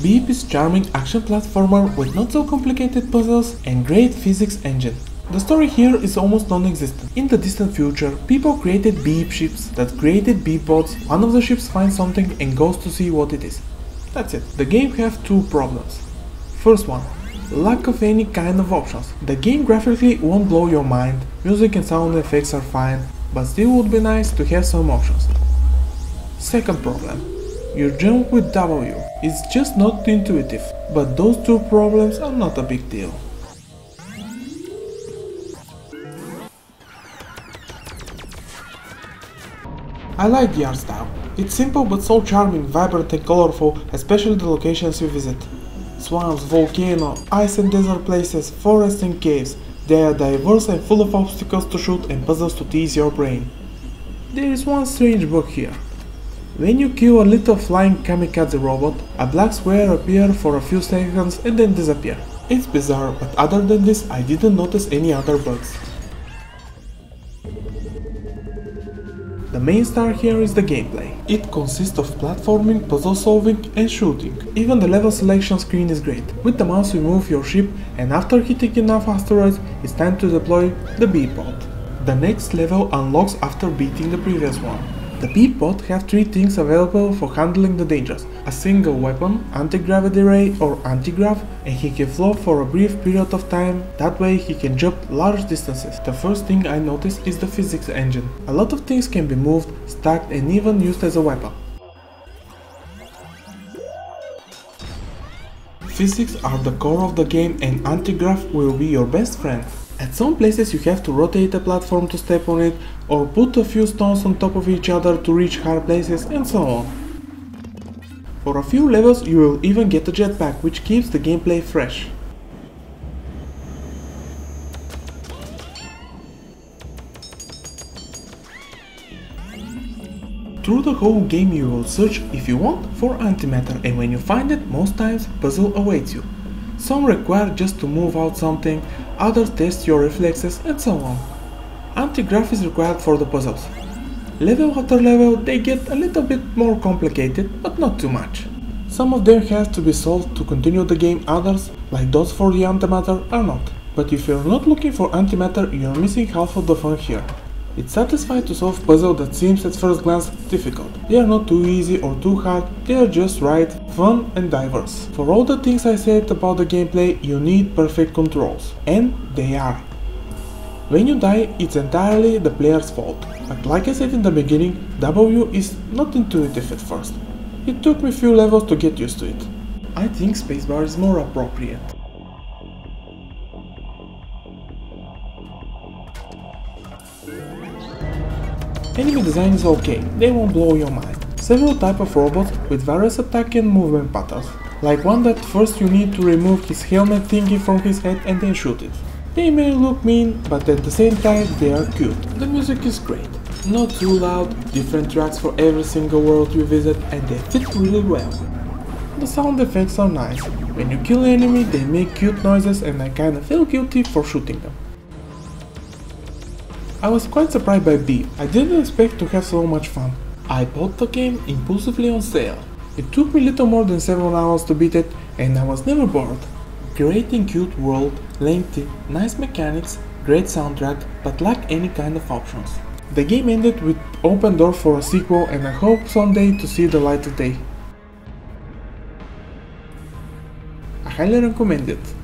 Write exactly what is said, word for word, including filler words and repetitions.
Beep is charming action platformer with not so complicated puzzles and great physics engine. The story here is almost non-existent. In the distant future, people created Beep ships that created Beep bots. One of the ships finds something and goes to see what it is. That's it. The game has two problems. First one, lack of any kind of options. The game graphically won't blow your mind, music and sound effects are fine, but still would be nice to have some options. Second problem, your jump with W is just not intuitive, but those two problems are not a big deal. I like the art style. It's simple but so charming, vibrant and colorful, especially the locations you visit. Swamps, volcano, ice and desert places, forests and caves. They are diverse and full of obstacles to shoot and puzzles to tease your brain. There is one strange bug here. When you kill a little flying kamikaze robot, a black square appears for a few seconds and then disappears. It's bizarre, but other than this I didn't notice any other bugs. The main star here is the gameplay. It consists of platforming, puzzle solving and shooting. Even the level selection screen is great. With the mouse you move your ship and after hitting enough asteroids it's time to deploy the Beep pod. The next level unlocks after beating the previous one. The Beep pod have three things available for handling the dangers. A single weapon, anti-gravity ray or anti-grav, and he can float for a brief period of time, that way he can jump large distances. The first thing I noticed is the physics engine. A lot of things can be moved, stacked and even used as a weapon. Physics are the core of the game and anti-grav will be your best friend. At some places you have to rotate a platform to step on it, or put a few stones on top of each other to reach hard places and so on. For a few levels you will even get a jetpack, which keeps the gameplay fresh. Through the whole game you will search, if you want, for antimatter, and when you find it, most times puzzle awaits you. Some require just to move out something, others test your reflexes and so on. Anti-grav is required for the puzzles. Level after level they get a little bit more complicated, but not too much. Some of them have to be solved to continue the game, others, like those for the antimatter, are not. But if you're not looking for antimatter, you're missing half of the fun here. It's satisfying to solve puzzles that seems at first glance difficult. They are not too easy or too hard, they are just right, fun and diverse. For all the things I said about the gameplay, you need perfect controls. And they are. When you die, it's entirely the player's fault. But like I said in the beginning, W is not intuitive at first. It took me a few levels to get used to it. I think spacebar is more appropriate. Enemy design is okay, they won't blow your mind. Several types of robots with various attack and movement patterns. Like one that first you need to remove his helmet thingy from his head and then shoot it. They may look mean, but at the same time they are cute. The music is great. Not too loud, different tracks for every single world you visit and they fit really well. The sound effects are nice. When you kill an enemy they make cute noises and I kinda feel guilty for shooting them. I was quite surprised by Beep. I didn't expect to have so much fun. I bought the game impulsively on sale. It took me little more than seven hours to beat it and I was never bored. Great and cute world, lengthy, nice mechanics, great soundtrack, but lack any kind of options. The game ended with open door for a sequel and I hope someday to see the light of day. I highly recommend it.